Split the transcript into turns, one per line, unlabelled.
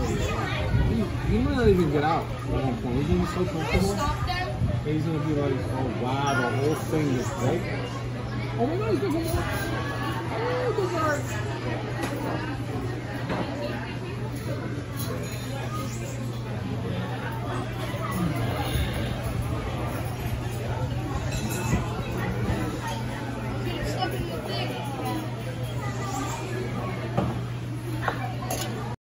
He might not even get out at one point. He's gonna be so comfortable. He's gonna be like, oh wow, the whole thing is broke. Oh my god, he's gonna go more. Oh, the guard.